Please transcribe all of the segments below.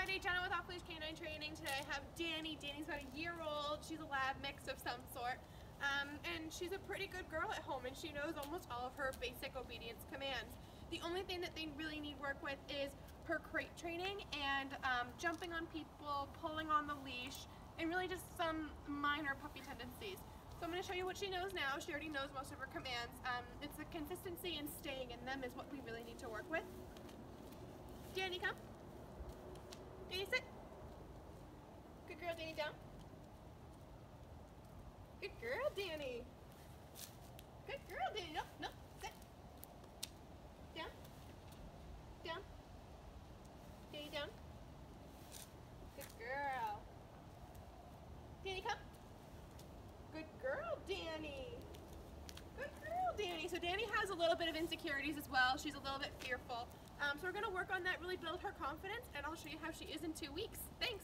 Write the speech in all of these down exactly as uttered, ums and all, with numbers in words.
everybody, Jenna with Off Leash Canine Training. Today I have Danny. Danny's about a year old. She's a lab mix of some sort. Um, and she's a pretty good girl at home, and she knows almost all of her basic obedience commands. The only thing that they really need work with is her crate training and um, jumping on people, pulling on the leash, and really just some minor puppy tendencies. So I'm going to show you what she knows now. She already knows most of her commands. Um, it's the consistency and staying in them is what we really need to work with. Danny, come. Danny, sit. Good girl, Danny, down. Good girl, Danny. Good girl, Danny. No, no, sit. Down. Down. Danny, down. Good girl. Danny, come. Good girl, Danny. Good girl, Danny. So Danny has a little bit of insecurities as well. She's a little bit fearful. Um, so we're going to work on that, really build her confidence, and I'll show you how she is in two weeks. Thanks.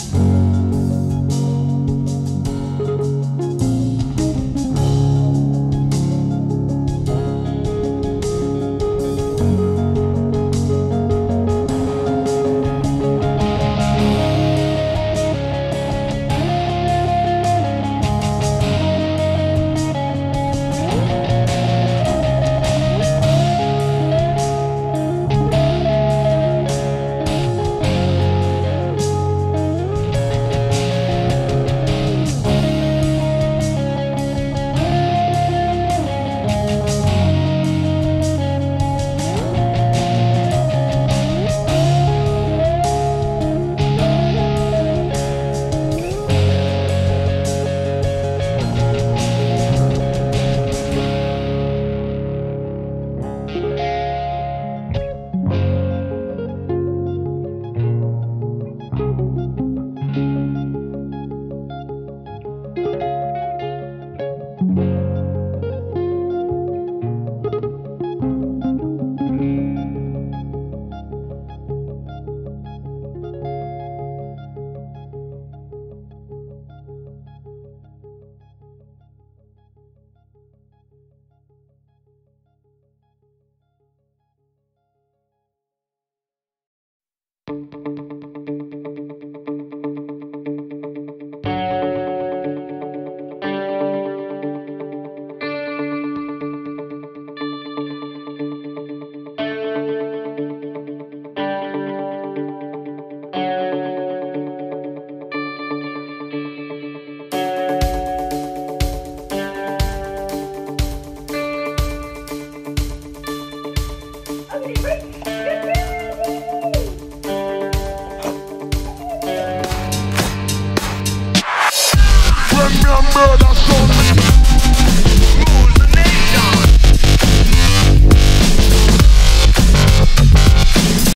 Thank you.